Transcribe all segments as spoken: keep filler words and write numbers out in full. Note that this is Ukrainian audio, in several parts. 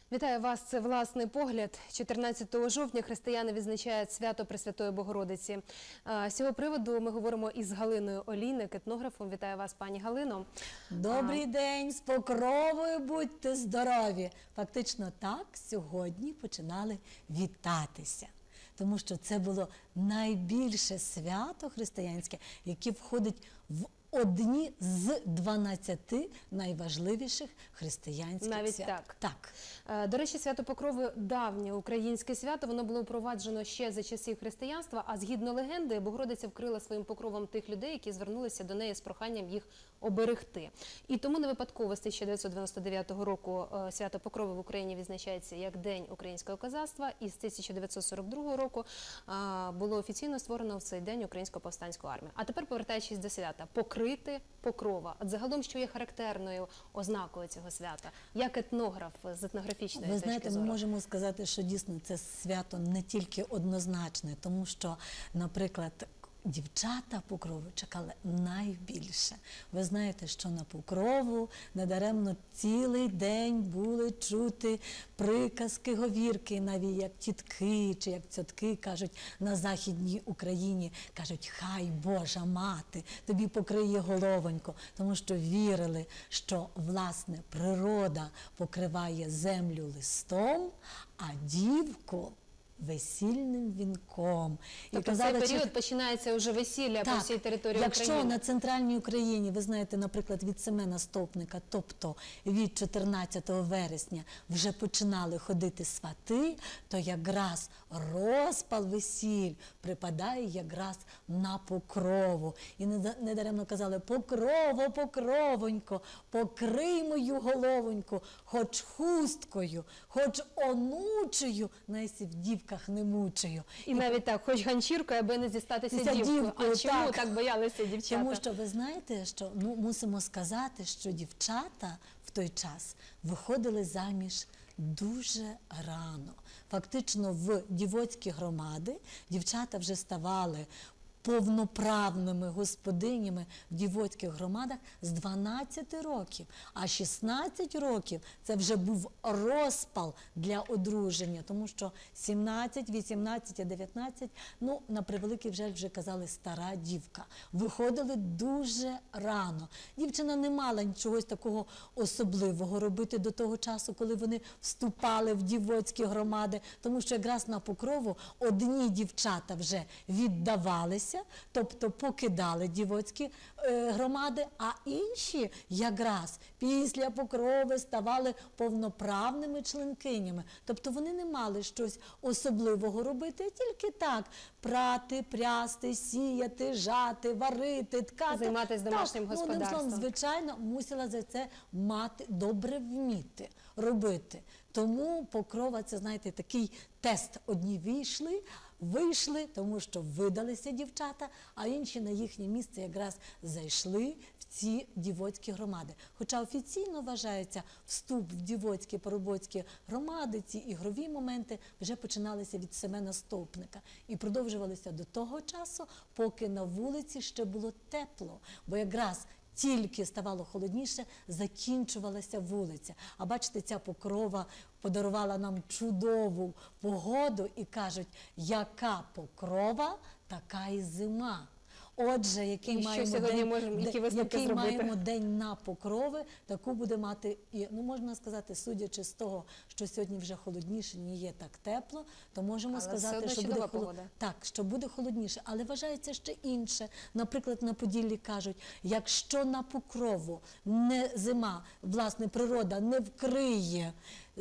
Вітаю вас, це «Власний погляд». чотирнадцятого жовтня християни відзначають свято Пресвятої Богородиці. З цього приводу ми говоримо із Галиною Олійник, етнографом. Вітаю вас, пані Галино. Добрий день, з покровою будьте здорові. Фактично так сьогодні починали вітатися. Тому що це було найбільше свято християнське, яке входить в одні з дванадцяти найважливіших християнських Навіть свят. так? Так. До речі, свято Покрови – давнє українське свято. Воно було впроваджено ще за часів християнства, а згідно легенди, Богородиця вкрила своїм покровом тих людей, які звернулися до неї з проханням їх оберегти. І тому не випадково з тисяча дев'ятсот дев'яносто дев'ятого року свято Покрови в Україні відзначається як День українського козацтва, і з тисяча дев'ятсот сорок другого року було офіційно створено в цей день Українську повстанську армію. А тепер, повертаючись до свята, покрити покрова. От загалом, що є характерною ознакою цього свята? Як етнограф з етнографічної точки зору? Ви знаєте, ми можемо сказати, що дійсно це свято не тільки однозначне, тому що, наприклад, дівчата Покрови чекали найбільше. Ви знаєте, що на Покрову недаремно цілий день були чути приказки, говірки, навіть як тітки чи як цьотки кажуть на Західній Україні. Кажуть, хай Божа мати тобі покриє головонько, тому що вірили, що, власне, природа покриває землю листом, а дівку весільним вінком. Тобто в цей період чи... починається вже весілля так, по всій території якщо України? Якщо на центральній Україні, ви знаєте, наприклад, від Семена Стовпника, тобто від чотирнадцятого вересня вже починали ходити свати, то якраз розпал весіль припадає якраз на Покрову. І недаремно казали: Покрово, Покровонько, покрий мою головоньку, хоч хусткою, хоч онучею, найсів дівка не мучаю. І, і навіть так, хоч ганчіркою, аби не зістатися дівкою. дівкою. А чому так. так боялися дівчата? Тому що ви знаєте, що ну, мусимо сказати, що дівчата в той час виходили заміж дуже рано. Фактично в дівоцькі громади дівчата вже ставали повноправними господинями в дівоцьких громадах з дванадцяти років. А шістнадцять років – це вже був розпал для одруження, тому що сімнадцять, вісімнадцять, дев'ятнадцять, ну, на превеликий жаль, вже казали стара дівка. Виходили дуже рано. Дівчина не мала нічогось такого особливого робити до того часу, коли вони вступали в дівоцькі громади, тому що якраз на Покрову одні дівчата вже віддавалися, тобто покидали дівоцькі е, громади, а інші якраз після Покрови ставали повноправними членкинями. Тобто вони не мали щось особливого робити, а тільки так прати, прясти, сіяти, жати, варити, ткати. Займатися домашнім так, господарством. Ну, звичайно, мусила за це мати, добре вміти робити. Тому Покрова – це, знаєте, такий тест. Одні вийшли, вийшли, тому що видалися дівчата, а інші на їхнє місце якраз зайшли в ці дівоцькі громади. Хоча офіційно вважається, вступ в дівоцькі, поробоцькі громади, ці ігрові моменти вже починалися від Семена Стовпника і продовжувалися до того часу, поки на вулиці ще було тепло, бо якраз тільки ставало холодніше, закінчувалася вулиця. А бачите, ця Покрова подарувала нам чудову погоду і кажуть, яка Покрова, така і зима. Отже, який, і маємо, день, можемо, які який маємо день на Покрови, таку буде мати, і, ну, можна сказати, судячи з того, що сьогодні вже холодніше, не є так тепло, то можемо але сказати, що буде, холод... так, що буде холодніше. Але вважається ще інше. Наприклад, на Поділлі кажуть, якщо на Покрову не зима, власне, природа не вкриє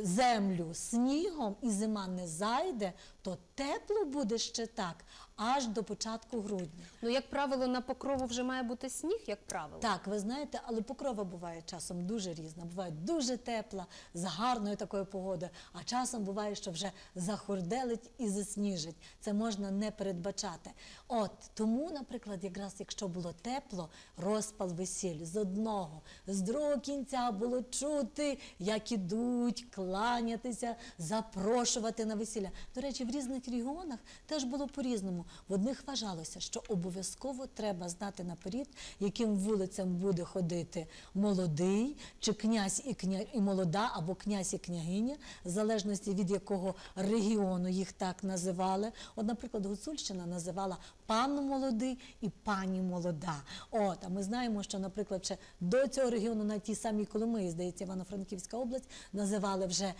землю снігом і зима не зайде, то тепло буде ще так, аж до початку грудня. Ну, як правило, на Покрову вже має бути сніг, як правило? Так, ви знаєте, але Покрова буває часом дуже різна. Буває дуже тепла, з гарною такою погодою, а часом буває, що вже захурделить і засніжить. Це можна не передбачати. От, тому, наприклад, якраз якщо було тепло, розпал весіль з одного, з другого кінця було чути, як ідуть класи, кланятися, запрошувати на весілля. До речі, в різних регіонах теж було по-різному. В одних вважалося, що обов'язково треба знати наперед, яким вулицям буде ходити молодий, чи князь і, кня... і молода, або князь і княгиня, в залежності від якого регіону їх так називали. От, наприклад, Гуцульщина називала пан молодий і пані молода. От, а ми знаємо, що, наприклад, ще до цього регіону на тій самій Коломиї, здається, Івано-Франківська область, називали вже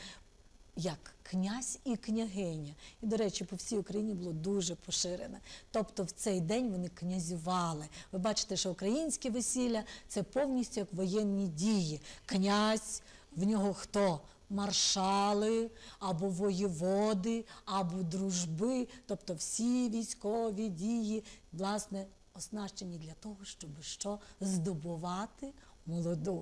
як князь і княгиня. І, до речі, по всій Україні було дуже поширене. Тобто в цей день вони князювали. Ви бачите, що українське весілля – це повністю як воєнні дії. Князь, в нього хто? Маршали, або воєводи, або дружби. Тобто всі військові дії, власне, оснащені для того, щоб що? Здобувати молоду.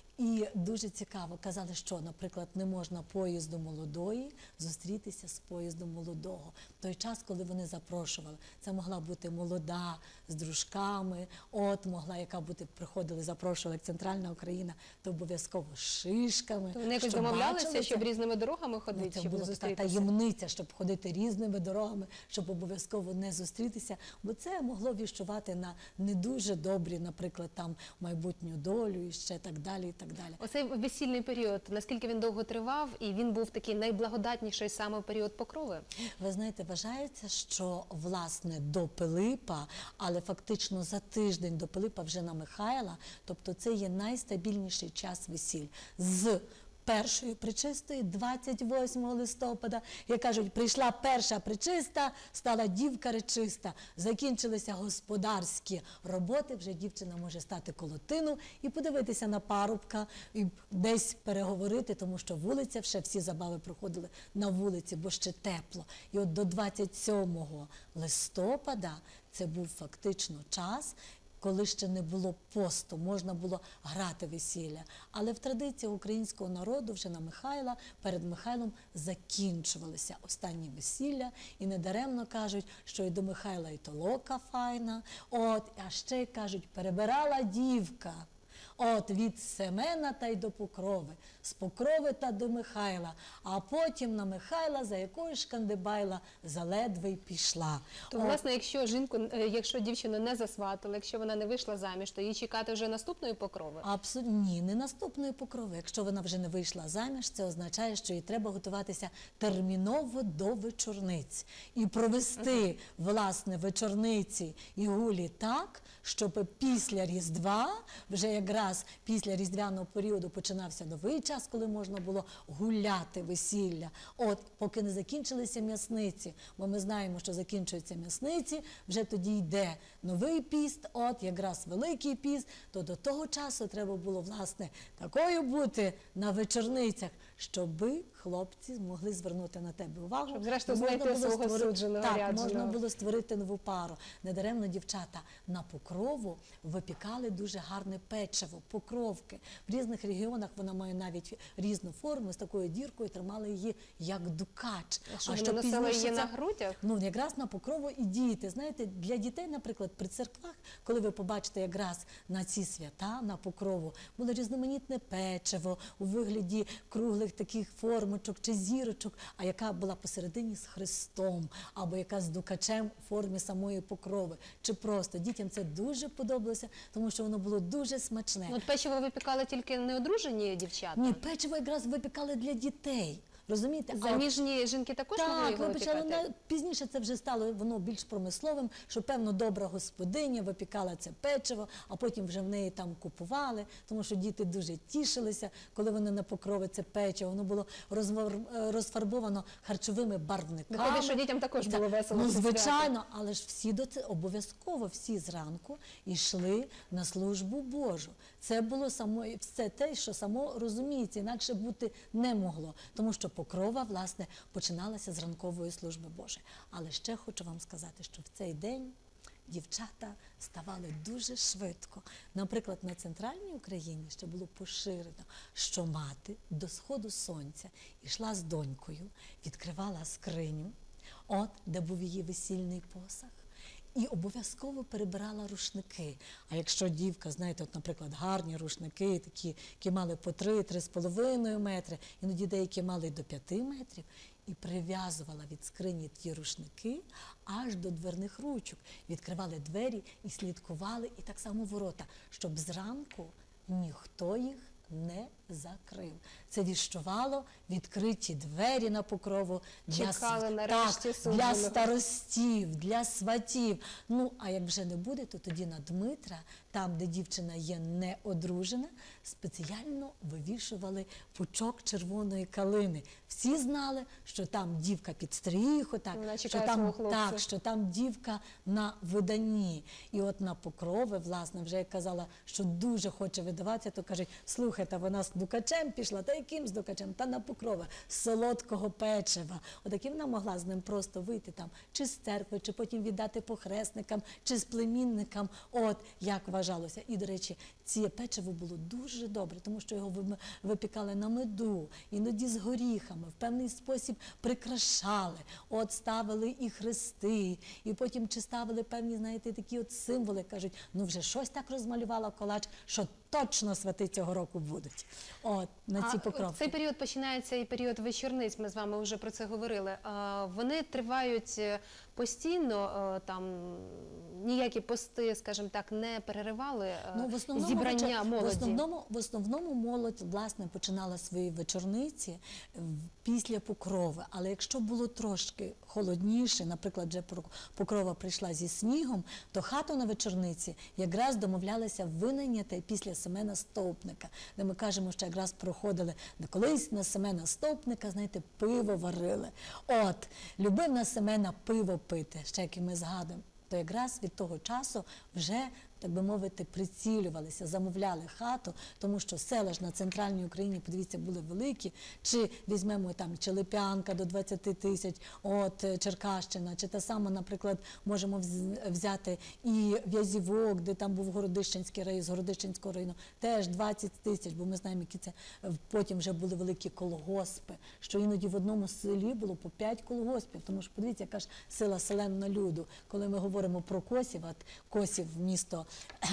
І дуже цікаво, казали, що, наприклад, не можна поїзду молодої зустрітися з поїздом молодого. В той час, коли вони запрошували, це могла бути молода з дружками, от могла, яка бути, приходили, запрошували, як центральна Україна, то обов'язково з шишками. То вони якось щоб домовлялися, бачилися. щоб різними дорогами Ну, ходити, це щоб була не така зустрітися? таємниця, щоб ходити різними дорогами, щоб обов'язково не зустрітися, бо це могло віщувати на не дуже добрі, наприклад, там майбутню долю і ще так далі, і так далі. Оцей весільний період, наскільки він довго тривав, і він був такий найблагодатніший саме період покрови? Ви знаєте, вважається, що, власне, до Пилипа, але фактично за тиждень до Пилипа вже на Михайла, тобто це є найстабільніший час весіль. З першої причистої, двадцять восьмого листопада, як кажуть, прийшла перша причиста, стала дівка речиста, закінчилися господарські роботи, вже дівчина може стати коло тину і подивитися на парубка, і десь переговорити, тому що вулиця, ще всі забави проходили на вулиці, бо ще тепло. І от до двадцять сьомого листопада це був фактично час, коли ще не було посту, можна було грати весілля. Але в традиції українського народу вже на Михайла, перед Михайлом закінчувалися останні весілля. І недаремно кажуть, що і до Михайла і толока файна, от, а ще кажуть, перебирала дівка. От від Семена та й до Покрови, з Покрови та до Михайла, а потім на Михайла, за якою шкандибайла, заледве й пішла. То, От. власне, якщо жінку, е, якщо дівчину не засватили, якщо вона не вийшла заміж, то їй чекати вже наступної покрови? Абсолютно ні, не наступної покрови. Якщо вона вже не вийшла заміж, це означає, що їй треба готуватися терміново до вечорниць і провести, власне, вечорниці і гулі так, щоб після Різдва, вже якраз після різдвяного періоду починався новий час, коли можна було гуляти весілля. От, поки не закінчилися м'ясниці, бо ми знаємо, що закінчуються м'ясниці, вже тоді йде новий піст, от, якраз Великий піст, то до того часу треба було, власне, такою бути на вечорницях, щоби хлопці змогли звернути на тебе увагу. Щоб, зрештою, Можна знайти було свого створити- судженого, Так, рядженого. можна було створити нову пару. Недаремно дівчата на покрову випікали дуже гарне печиво, покровки. В різних регіонах вона має навіть різну форму, з такою діркою тримали її як дукач. А що, вони носили пізніше її це- на грудях? Ну, якраз на покрову і діти. Знаєте, для дітей, наприклад, при церквах, коли ви побачите якраз на ці свята, на покрову, було різноманітне печиво у вигляді круглих таких формочок чи зірочок, а яка була посередині з Христом, або яка з дукачем у формі самої покрови. Чи просто дітям це дуже подобалося, тому що воно було дуже смачне. От печиво випікали тільки неодружені дівчата? Ні, печиво якраз випікали для дітей. Розумієте? А от- Заміжні жінки також могли Так, його випічали. випікати? На- Пізніше це вже стало воно більш промисловим, що, певно, добра господиня випікала це печиво, а потім вже в неї там купували, тому що діти дуже тішилися, коли вони на покрови це печиво. Воно було розвар- е, розфарбовано харчовими барвниками. Виходить, що дітям також було весело Ну, це свято. звичайно, але ж всі до це обов'язково всі зранку йшли на службу Божу. Це було само все те, що само розуміється, інакше бути не могло, тому що покрова, власне, починалася з ранкової служби Божої. Але ще хочу вам сказати, що в цей день дівчата ставали дуже швидко. Наприклад, на центральній Україні ще було поширено, що мати до сходу сонця йшла з донькою, відкривала скриню, от де був її весільний посаг, і обов'язково перебирала рушники. А якщо дівка, знаєте, от, наприклад, гарні рушники, такі, які мали по три-три з половиною метри, іноді деякі мали до п'яти метрів, і прив'язувала від скрині ті рушники аж до дверних ручок. Відкривали двері і слідкували, і так само ворота, щоб зранку ніхто їх не закрив. Це віщувало відкриті двері на Покрову для, Чекали с- нарешті так, суженого. для старостів, для сватів. Ну, а як вже не буде, то тоді на Дмитра, там, де дівчина є не одружена, спеціально вивішували пучок червоної калини. Всі знали, що там дівка під стріху, так, Вона що чекає там, свого хлопця. так, що там дівка на виданні. І от на Покрови, власне, вже як казала, що дуже хоче видаватися, то кажуть, слухайте, вона з Дукачем пішла, та яким з Дукачем? Та на Покрови, з солодкого печива. Отакі вона могла з ним просто вийти там, чи з церкви, чи потім віддати похресникам, чи з племінникам, от як вважалося. І, до речі, це печиво було дуже добре, тому що його вим- випікали на меду, іноді з горіхами, в певний спосіб прикрашали, от ставили і хрести, і потім чи ставили певні, знаєте, такі от символи, кажуть, ну вже щось так розмалювала колач, що точно свати цього року будуть. От, на ці А покровки. в цей період починається і період вечорниць, ми з вами вже про це говорили. А, Вони тривають е, постійно, е, там ніякі пости, скажімо так, не переривали е, Ну, в основному, зібрання вечор- молоді. В основному, в основному молодь, власне, починала свої вечорниці в- після Покрови. Але якщо було трошки холодніше, наприклад, вже Пок- Покрова прийшла зі снігом, то хату на вечорниці якраз домовлялися винайняти після Семена Стовпника, де ми кажемо, що якраз проходили де колись на Семена Стовпника, знаєте, пиво варили. От, любив на Семена пиво пити, ще як і ми згадуємо. То якраз від того часу вже, так би мовити, прицілювалися, замовляли хату, тому що села ж на центральній Україні, подивіться, були великі, чи візьмемо там чи Лип'янка до двадцяти тисяч, от е, Черкащина, чи та сама, наприклад, можемо вз- взяти і В'язівок, де там був Городищенський район, з Городищенського району, теж двадцять тисяч, бо ми знаємо, які це е, потім вже були великі колгоспи, що іноді в одному селі було по п'ять колгоспів, тому що подивіться, яка ж сила селена люду. Коли ми говоримо про Косів, от Косів місто,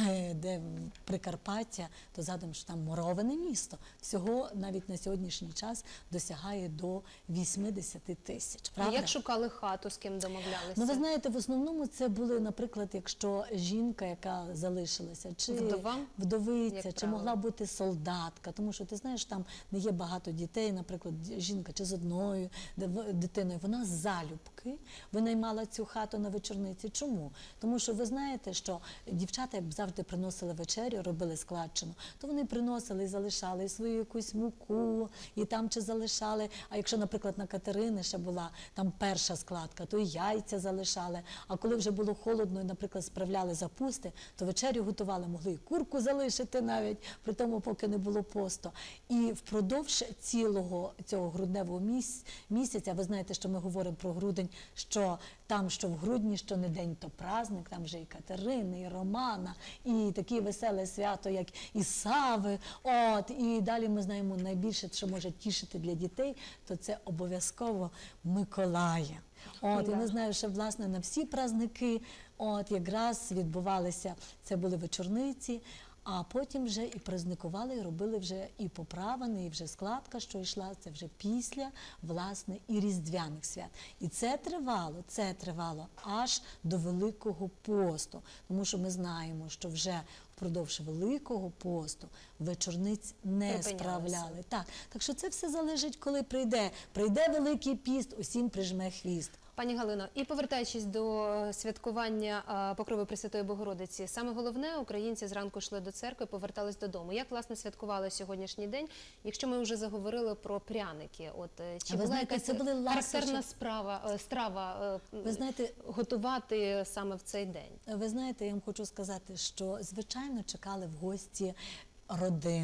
де Прикарпаття, то згадуємо, що там моровине місто. Всього навіть на сьогоднішній час досягає до вісімдесят тисяч. А Правда? як шукали хату, з ким домовлялися? Ну, ви знаєте, в основному це були, наприклад, якщо жінка, яка залишилася, чи Вдова? вдовиця, Як чи правило. могла бути солдатка, тому що ти знаєш, там не є багато дітей, наприклад, жінка чи з одною див- дитиною, вона залюбки винаймала цю хату на вечорниці. Чому? Тому що ви знаєте, що дівчата, як завжди, приносили вечерю, робили складчину, то вони приносили і залишали і свою якусь муку, і там чи залишали, а якщо, наприклад, на Катерини ще була там перша складка, то і яйця залишали, а коли вже було холодно і, наприклад, справляли запусти, то вечерю готували, могли і курку залишити навіть, при тому, поки не було посту. І впродовж цілого цього грудневого міс- місяця, ви знаєте, що ми говоримо про грудень, що там, що в грудні, що не день, то праздник, там вже і Катерини, і Романа, і таке веселе свято, як і Сави. От, і далі ми знаємо найбільше, що може тішити для дітей, то це обов'язково Миколая. От, і Да. ми знаємо, що, власне, на всі праздники, от, якраз відбувалися, це були вечорниці, а потім вже і праздникували, і робили вже і поправини, і вже складка, що йшла, це вже після, власне, і Різдвяних свят. І це тривало, це тривало аж до Великого посту, тому що ми знаємо, що вже впродовж Великого посту вечорниць не Припинялися. справляли. Так, так що це все залежить, коли прийде. Прийде Великий піст, усім прижме хвіст. Пані Галино, і повертаючись до святкування а, Покрови Пресвятої Богородиці, саме головне, українці зранку йшли до церкви, повертались додому. Як, власне, святкували сьогоднішній день, якщо ми вже заговорили про пряники? От, е, чи А ви була знаєте, якась це були ласощі. характерна справа, е, страва е, Ви знаєте, готувати саме в цей день? Ви знаєте, я вам хочу сказати, що, звичайно, чекали в гості родину.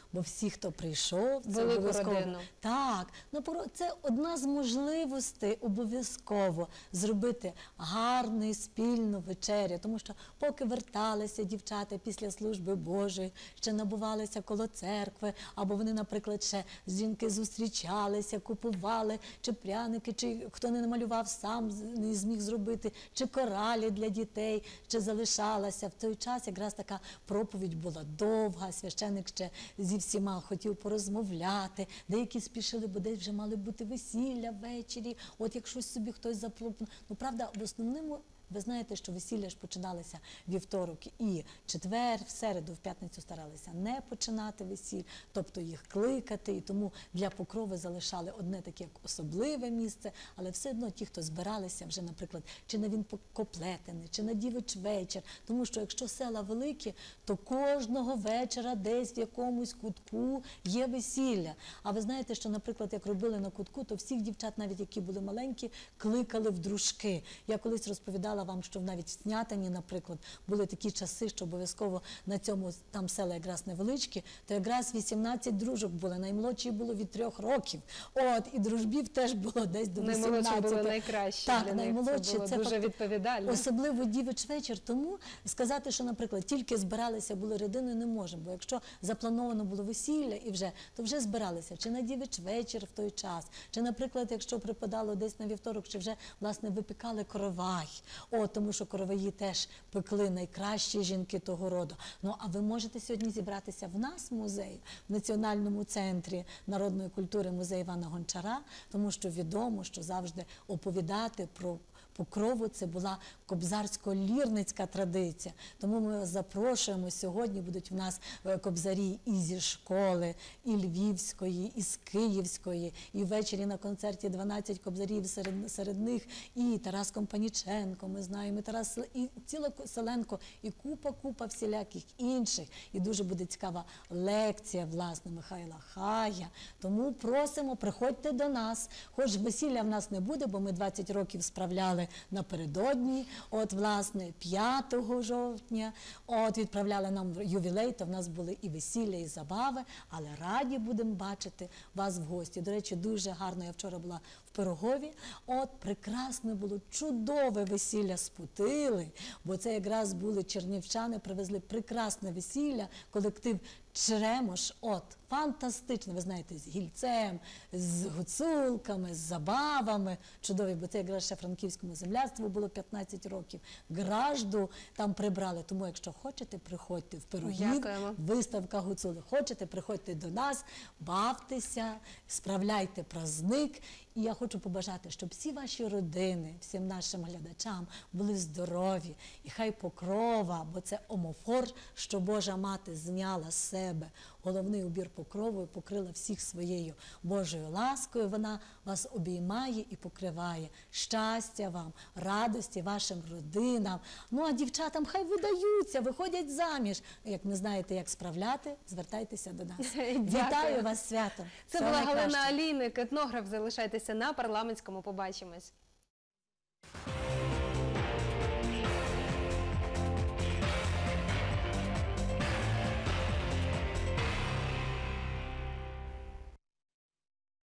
бо всі, хто прийшов, це Велику обов'язково. родину. Так, ну поро- це одна з можливостей обов'язково зробити гарну спільну вечерю, тому що поки верталися дівчата після служби Божої, ще набувалися коло церкви, або вони, наприклад, ще жінки зустрічалися, купували чи пряники, чи хто не намалював сам, з- не зміг зробити, чи коралі для дітей, чи залишалася. В той час якраз така проповідь була довга, священик ще зі всіма хотів порозмовляти, деякі спішили, бо десь вже мали бути весілля ввечері, от якщо собі хтось запропонував. Ну, правда, в основному ви знаєте, що весілля ж починалися вівторок і четвер, в середу, в п'ятницю старалися не починати весіль, тобто їх кликати, і тому для покрови залишали одне таке як особливе місце, але все одно ті, хто збиралися вже, наприклад, чи на Вінкоплетени, чи на Дівич вечір, тому що якщо села великі, то кожного вечора десь в якомусь кутку є весілля. А ви знаєте, що, наприклад, як робили на кутку, то всіх дівчат, навіть які були маленькі, кликали в дружки. Я колись розповідала вам, що навіть в Снятині, наприклад, були такі часи, що обов'язково на цьому, там села якраз невеличкі, то якраз вісімнадцять дружок було, наймолодші було від трьох років. От, і дружбів теж було десь до вісімнадцяти. Наймолодші були найкращі Так, для них, це наймолодші, було дуже факти- відповідально. Особливо дівич вечір. Тому сказати, що, наприклад, тільки збиралися були родиною, не можемо. Бо якщо заплановано було весілля і вже, то вже збиралися чи на дівич вечір в той час, чи, наприклад, якщо припадало десь на вівторок, чи вже, власне, випікали коровай. О, тому що короваї теж пекли найкращі жінки того роду. Ну, а ви можете сьогодні зібратися в нас в музеї, в Національному центрі народної культури музей Івана Гончара, тому що відомо, що завжди оповідати про Покрову це була кобзарсько-лірницька традиція. Тому ми вас запрошуємо. Сьогодні будуть в нас е, кобзарі і зі школи, і Львівської, і з Київської, і ввечері на концерті дванадцять кобзарів, серед, серед них і Тарас Компаніченко, ми знаємо, і Тарас, Сел- і ціла Селенко, і купа-купа всіляких інших. І дуже буде цікава лекція, власне, Михайла Хая. Тому просимо, приходьте до нас. Хоч весілля в нас не буде, бо ми двадцять років справляли напередодні, от, власне, п'ятого жовтня, от, відправляли нам ювілей, то в нас були і весілля, і забави, але раді будемо бачити вас в гості. До речі, дуже гарно, я вчора була в Пирогові, от, прекрасне було, чудове весілля з Путили, бо це якраз були чернівчани, привезли прекрасне весілля, колектив Черемош, от, фантастично, ви знаєте, з гільцем, з гуцулками, з забавами, чудові, бо це якраз ще франківському земляцтву було п'ятнадцять років, гражду там прибрали, тому якщо хочете, приходьте в Пирогів, Дякуємо. виставка гуцули, хочете, приходьте до нас, бавтеся, справляйте праздник, і я хочу побажати, щоб всі ваші родини, всім нашим глядачам були здорові, і хай покрова, бо це омофор, що Божа Мати зняла з себе головний убір покровою, покрила всіх своєю Божою ласкою, вона вас обіймає і покриває. Щастя вам, радості вашим родинам. Ну, а дівчатам хай видаються, виходять заміж. Як не знаєте, як справляти, звертайтеся до нас. Вітаю вас з святом. Це Всього була Галина найкращого. Алійник, етнограф. Залишайтеся на парламентському. Побачимось.